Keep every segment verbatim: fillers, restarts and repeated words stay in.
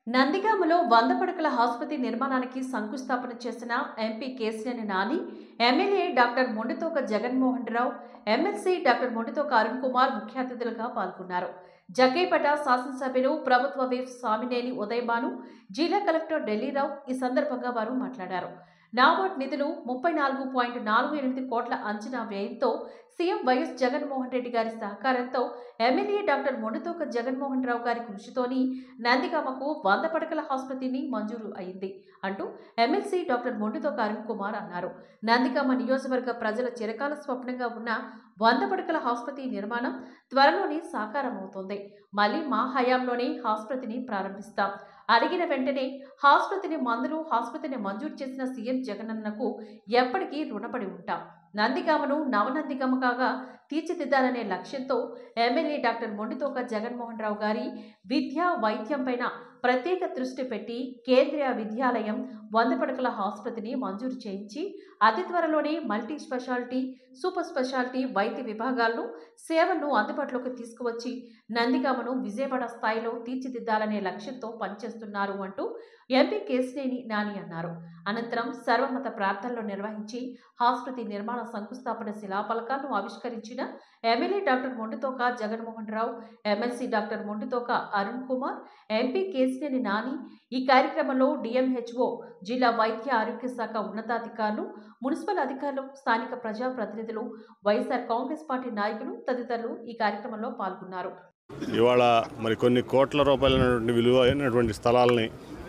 నందిగామలో వంద పడకల ఆసుపత్రి నిర్మాణానికి శంకుస్థాపన చేసిన MP Kesineni Nani, MLA doctor Mondithoka Jaganmohan Rao, MLC doctor Mondithoka Arun Kumar ముఖ్య అతిథులుగా పాల్గొన్నారు. జగ్గైపేట శాసనసభ్యులు ప్రభుత్వ విప్ సామినేని ఉదయభాను, జిల్లా కలెక్టర్ ఢిల్లీరావు ఈ సందర్భంగా వారు మాట్లాడారు. నాబార్డ్ నిధులు ముప్పై నాలుగు పాయింట్ నాలుగు ఎనిమిది కోట్ల అంచనా వ్యయంతో సీఎం వైఎస్ జగన్మోహన్ రెడ్డి గారి సహకారంతో ఎమ్మెల్యే డాక్టర్ మొండితోక జగన్మోహన్ రావు గారి కృషితోని నందిగామకు వంద పడకల ఆసుపత్రిని మంజూరు అయింది అంటూ ఎమ్మెల్సీ డాక్టర్ మొండితోక అరుణ్ కుమార్ అన్నారు. నందిగామ నియోజకవర్గ ప్రజల చిరకాల స్వప్నంగా ఉన్న వంద పడకల ఆసుపత్రి నిర్మాణం త్వరలోనే సాకారమవుతోంది. మళ్లీ మా హయాంలోనే ఆసుపత్రిని ప్రారంభిస్తాం. అడిగిన వెంటనే ఆసుపత్రిని మందులు ఆసుపత్రిని మంజూరు చేసిన సీఎం జగనన్నకు ఎప్పటికీ రుణపడి ఉంటాం. నందిగామను నవనందిగామగా తీర్చిదిద్దాలనే లక్ష్యంతో ఎమ్మెల్యే డాక్టర్ మొండితోక జగన్మోహన్ రావు గారి విద్య వైద్యం పైన ప్రత్యేక దృష్టి పెట్టి కేంద్రీయ విద్యాలయం వంద పడకల ఆసుపత్రిని మంజూరు చేయించి అతి త్వరలోనే మల్టీ స్పెషాలిటీ, సూపర్ స్పెషాలిటీ వైద్య విభాగాలను సేవలను అందుబాటులోకి తీసుకువచ్చి నందిగామను విజయవాడ స్థాయిలో తీర్చిదిద్దాలనే లక్ష్యంతో పనిచేస్తున్నారు అంటూ ఎంపీ కేసీనేని నాని అన్నారు. అనంతరం సర్వమత ప్రార్థనలు నిర్వహించి ఆసుపత్రి నిర్మాణ శంకుస్థాపన శిలాఫలకాలను ఆవిష్కరించిన MLA doctor Mondithoka Jaganmohan Rao, MLC doctor Mondithoka Arun Kumar, MP Kesineni Nani. ఈ కార్యక్రమంలో డిఎంహెచ్ఓ, జిల్లా వైద్య ఆరోగ్య శాఖ ఉన్నతాధికారులు, మున్సిపల్ అధికారులు, స్థానిక ప్రజాప్రతినిధులు, వైఎస్ఆర్ కాంగ్రెస్ పార్టీ నాయకులు తదితరులు ఈ కార్యక్రమంలో పాల్గొన్నారు. ఇవాళ మరి కొన్ని కోట్ల రూపాయలైనటువంటి విలువైనటువంటి స్థలాలని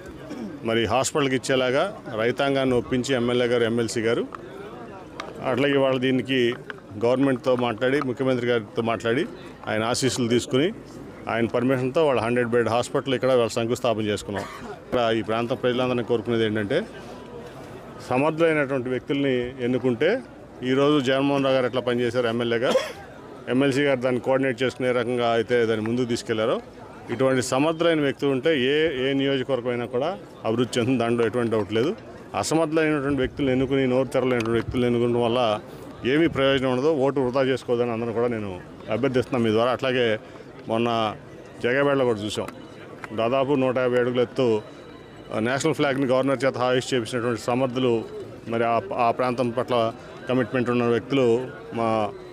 మరి హాస్పిటల్కి ఇచ్చేలాగా రైతాంగాన్ని ఒప్పించి ఎమ్మెల్యే గారు, ఎమ్మెల్సీ గారు అట్లాగే ఇవాళ దీనికి గవర్నమెంట్తో మాట్లాడి, ముఖ్యమంత్రి గారితో మాట్లాడి ఆయన ఆశీస్సులు తీసుకుని ఆయన పర్మిషన్తో వాళ్ళ హండ్రెడ్ బెడ్ హాస్పిటల్ ఇక్కడ వాళ్ళు శంకుస్థాపన చేసుకున్నాం. ఇక్కడ ఈ ప్రాంత ప్రజలందరినీ కోరుకునేది ఏంటంటే సమర్థులైనటువంటి వ్యక్తుల్ని ఎన్నుకుంటే ఈరోజు జగన్మోహన్ రావు గారు ఎట్లా పనిచేశారు ఎమ్మెల్యేగా, ఎమ్మెల్సీ గారు దాన్ని కోఆర్డినేట్ చేసుకునే రకంగా అయితే దాన్ని ముందుకు తీసుకెళ్లారో ఇటువంటి సమర్థులైన వ్యక్తులు ఉంటే ఏ ఏ నియోజకవర్గం అయినా కూడా అభివృద్ధి చెందుతుంది. దాంట్లో ఎటువంటి డౌట్ లేదు. అసమర్థులైనటువంటి వ్యక్తులను ఎన్నుకుని నోరు తెరలేనటువంటి వ్యక్తులను ఎన్నుకోవడం వల్ల ఏమీ ప్రయోజనం ఉండదు. ఓటు వృధా చేసుకోవద్దని అందరూ కూడా నేను అభ్యర్థిస్తున్నాను మీ ద్వారా. అట్లాగే మొన్న జగ్గైపేటలో కూడా చూసాం. దాదాపు నూట యాభై అడుగుల ఎత్తు నేషనల్ ఫ్లాగ్ని గవర్నర్ చేత హాయిస్ట్ చేపించినటువంటి సమర్థులు, మరి ఆ ప్రాంతం పట్ల కమిట్మెంట్ ఉన్న వ్యక్తులు మా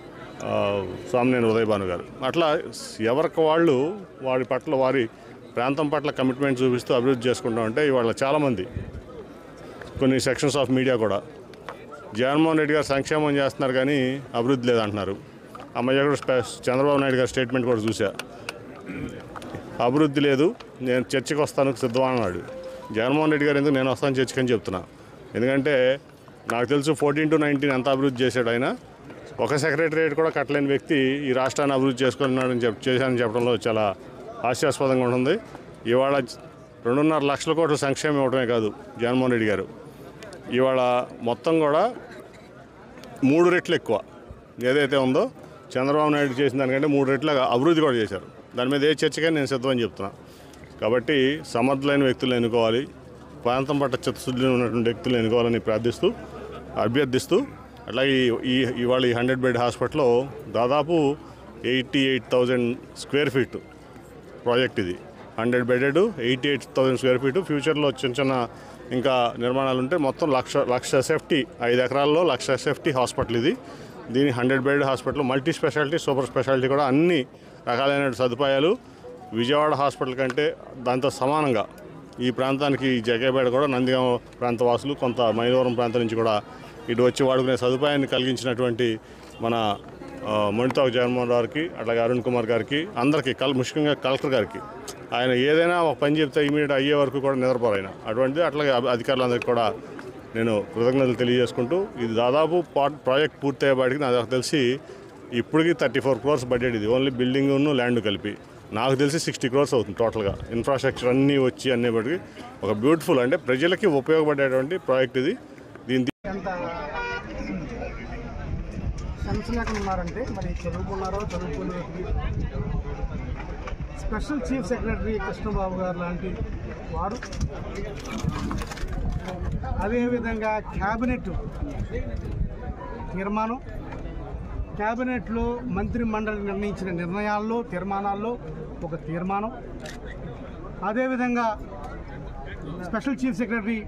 సామినేని ఉదయభాను గారు. అట్లా ఎవరికి వాళ్ళు వారి పట్ల వారి ప్రాంతం పట్ల కమిట్మెంట్ చూపిస్తూ అభివృద్ధి చేసుకుంటాం. అంటే ఇవాళ చాలామంది కొన్ని సెక్షన్స్ ఆఫ్ మీడియా కూడా జగన్మోహన్ రెడ్డి గారు సంక్షేమం చేస్తున్నారు కానీ అభివృద్ధి లేదంటున్నారు. ఆ మధ్య కూడా చంద్రబాబు నాయుడు గారి స్టేట్మెంట్ కూడా చూసా, అభివృద్ధి లేదు, నేను చర్చకు వస్తాను సిద్ధం అన్నాడు. జగన్మోహన్ రెడ్డి గారు ఎందుకు నేను వస్తాను చర్చకి అని చెప్తున్నా. ఎందుకంటే నాకు తెలుసు ఫోర్టీన్ టు నైన్టీన్ ఎంత అభివృద్ధి చేశాడు ఆయన. ఒక సెక్రటరియట్ కూడా కట్టలేని వ్యక్తి ఈ రాష్ట్రాన్ని అభివృద్ధి చేసుకున్నాడని చెప్ చేశానని చెప్పడంలో చాలా హాస్యాస్పదంగా ఉంటుంది. ఇవాళ రెండున్నర లక్షల కోట్ల సంక్షేమం ఇవ్వడమే కాదు జగన్మోహన్ రెడ్డి గారు, ఇవాళ మొత్తం కూడా మూడు రెట్లు ఎక్కువ ఏదైతే ఉందో చంద్రబాబు నాయుడు చేసిన దానికంటే మూడు రెట్ల అభివృద్ధి కూడా చేశారు. దాని మీద ఏ చర్చగా నేను సిద్ధమని చెప్తున్నా. కాబట్టి సమర్థులైన వ్యక్తులను ఎన్నుకోవాలి, ప్రాంతం పట్ల చిత్తశుద్ధి ఉన్నటువంటి వ్యక్తులను ఎన్నుకోవాలని ప్రార్థిస్తూ అభ్యర్థిస్తూ అట్లాగే ఈ ఇవాళ ఈ హండ్రెడ్ బెడ్ హాస్పిటల్లో దాదాపు eighty eight thousand square feet project ఇది. Hundred bedded eighty eight thousand square feet. ఫ్యూచర్లో చిన్న చిన్న ఇంకా నిర్మాణాలు ఉంటే మొత్తం లక్ష లక్ష సేఫ్టీ, ఐదు ఎకరాల్లో లక్ష సేఫ్టీ హాస్పిటల్ ఇది. దీని hundred bed hospital multi speciality, super speciality కూడా అన్ని రకాలైన సదుపాయాలు విజయవాడ హాస్పిటల్ కంటే దాంతో సమానంగా ఈ ప్రాంతానికి జగ్గైపేట కూడా నందిగామ ప్రాంత వాసులు కొంత మైలవరం ప్రాంతం నుంచి కూడా ఇటు వచ్చి వాడుకునే సదుపాయాన్ని కలిగించినటువంటి మన మొండితోక జగన్మోహన్ రావుకి, అట్లాగే అరుణ్ కుమార్ గారికి, అందరికీ కల్ ముఖ్యంగా కలెక్టర్ గారికి, ఆయన ఏదైనా ఒక పని చెప్తే ఇమీడియట్ అయ్యే వరకు కూడా నిద్రపోరు ఆయన. అటువంటిది అట్లాగే అధికారులందరికీ కూడా నేను కృతజ్ఞతలు తెలియజేసుకుంటూ ఇది దాదాపు ప్రాజెక్ట్ పూర్తయ్యేపాటికి నాకు తెలిసి ఇప్పటికీ థర్టీ ఫోర్ క్రోర్స్ బడ్జెట్ ఇది, ఓన్లీ బిల్డింగ్ను ల్యాండ్ కలిపి. నాకు తెలిసి సిక్స్టీ క్రోర్స్ అవుతుంది టోటల్గా. ఇన్ఫ్రాస్ట్రక్చర్ అన్నీ వచ్చి అన్నీ బట్టి ఒక బ్యూటిఫుల్ అంటే ప్రజలకి ఉపయోగపడేటువంటి ప్రాజెక్ట్ ఇది. దీని ఎంత సంస్థలకు ఉన్నారంటే మరి చదువుకున్నారో చదువుకునే స్పెషల్ చీఫ్ సెక్రటరీ కృష్ణబాబు గారు లాంటి వారు, అదేవిధంగా క్యాబినెట్ తీర్మానం, క్యాబినెట్లో మంత్రి మండలి నిర్ణయించిన నిర్ణయాల్లో తీర్మానాల్లో ఒక తీర్మానం, అదేవిధంగా స్పెషల్ చీఫ్ సెక్రటరీ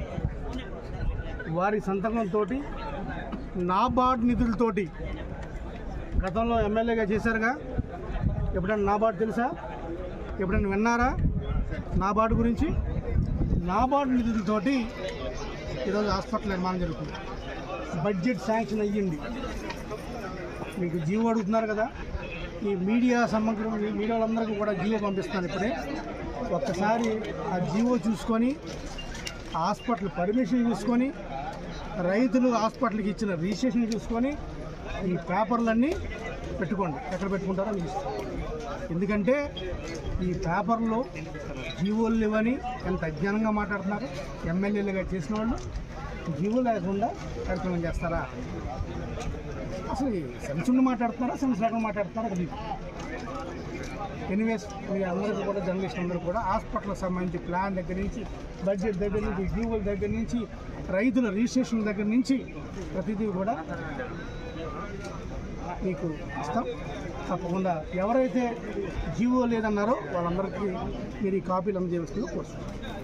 వారి సంతకంతో నాబార్డ్ నిధులతోటి గతంలో ఎమ్మెల్యేగా చేశారుగా, ఎప్పుడైనా నాబార్డ్ తెలుసా? ఎప్పుడైనా విన్నారా నాబార్డు గురించి? నాబార్డు నిధులతోటి ఈరోజు హాస్పిటల్ నిర్మాణం జరుగుతుంది. బడ్జెట్ శాంక్షన్ అయ్యింది. మీకు జీవో అడుగుతున్నారు కదా, ఈ మీడియా సమగ్రం మీడియా వాళ్ళందరికీ కూడా జీవో పంపిస్తాను ఇప్పుడే. ఒక్కసారి ఆ జీవో చూసుకొని హాస్పిటల్ పర్మిషన్ చూసుకొని రైతులు హాస్పిటల్కి ఇచ్చిన రిజిస్ట్రేషన్ చూసుకొని ఈ పేపర్లన్నీ పెట్టుకోండి. ఎక్కడ పెట్టుకుంటారో మీ ఇష్టం. ఎందుకంటే ఈ పేపర్లో జీవోలు లేవని ఎంత అజ్ఞానంగా మాట్లాడుతున్నారు. ఎమ్మెల్యేలుగా చేసిన వాళ్ళు జీవో లేకుండా కార్యక్రమం చేస్తారా? అసలు సెన్స్ ఉండి మాట్లాడుతున్నారా, సెన్స్ లేకుండా మాట్లాడుతున్నారా? అది ఎనీవేస్ మీ అందరికీ కూడా జర్నలిస్ట్ అందరూ కూడా హాస్పిటల్కి సంబంధించి ప్లాన్ దగ్గర నుంచి, బడ్జెట్ దగ్గర నుంచి, జీవోల దగ్గర నుంచి, రైతుల రిజిస్ట్రేషన్ దగ్గర నుంచి ప్రతిదీ కూడా మీకు ఇస్తాం. తప్పకుండా ఎవరైతే జీవో లేదన్నారో వాళ్ళందరికీ మీరు ఈ కాపీలు అందజేయవలసిందిగా కోరుతున్నాం.